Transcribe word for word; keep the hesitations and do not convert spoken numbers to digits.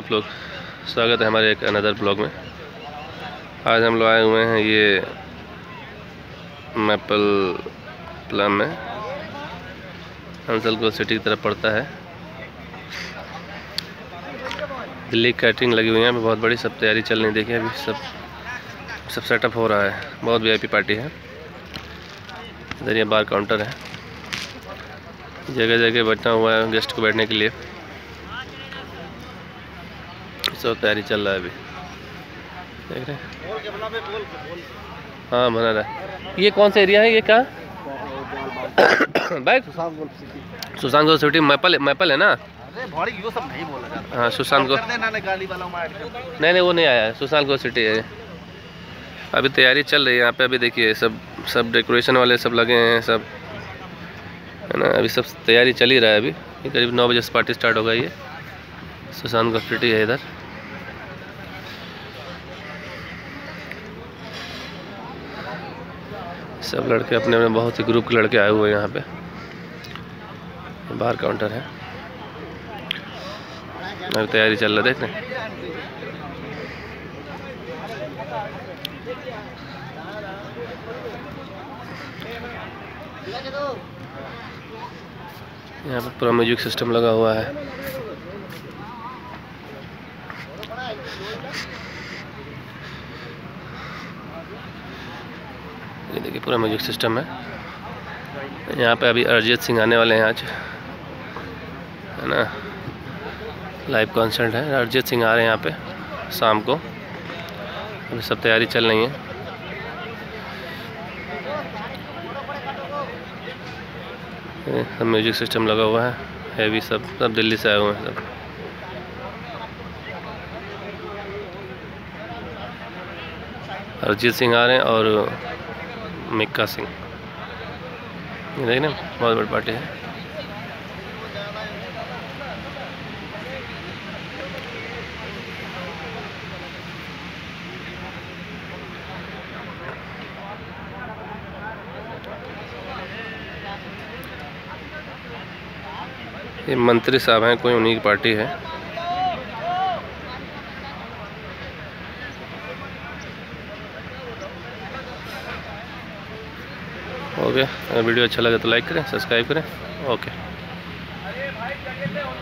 लोग स्वागत है हमारे एक अनदर ब्लॉग में। आज हम लोग आए हुए हैं ये मैपल प्लम में, हंसलगोल सिटी की तरफ पड़ता है। दिल्ली कैटरिंग लगी हुई है अभी बहुत बड़ी, सब तैयारी चल रही है। देखिए अभी सब सब सेटअप हो रहा है, बहुत वीआईपी पार्टी है। इधर ये बार काउंटर है, जगह जगह बैठा हुआ है गेस्ट को बैठने के लिए। सब तैयारी चल रहा है अभी, देख रहे हैं। हाँ बना रहा है। ये कौन सा एरिया है, ये कहाँ बैठ? Sushant Golf City maple maple है ना? यो सब नहीं बोला जाता। हाँ सुशांत गोल, नहीं नहीं वो नहीं आया है, सुशांत गोल सिटी है। अभी तैयारी चल रही है यहाँ पे। अभी देखिए सब सब डेकोरेशन वाले सब लगे हैं सब, है ना। अभी सब तैयारी चल ही रहा है। अभी करीब नौ बजे से पार्टी स्टार्ट होगा। ये सुशांत गोल सिटी है इधर। सब लड़के अपने अपने बहुत ही ग्रुप के लड़के आए हुए हैं यहाँ पे। बाहर काउंटर है, अभी तैयारी चल रहा है, देख रहे हैं। यहाँ पे पूरा म्यूजिक सिस्टम लगा हुआ है। ये देखिए पूरा म्यूजिक सिस्टम है यहाँ पे। अभी अरिजीत सिंह आने वाले हैं आज, है ना। लाइव कॉन्सर्ट है, अरिजीत सिंह आ रहे हैं यहाँ पे शाम को। अभी सब तैयारी चल रही है। सब म्यूजिक सिस्टम लगा हुआ है हैवी, सब सब दिल्ली से आए हुए हैं सब। अरिजीत सिंह आ रहे हैं और मिक्का सिंह, ये देखिए ना बहुत बड़ी पार्टी है। ये मंत्री साहब हैं, कोई उन्हीं की पार्टी है। ओके, अगर वीडियो अच्छा लगे तो लाइक करें, सब्सक्राइब करें। ओके।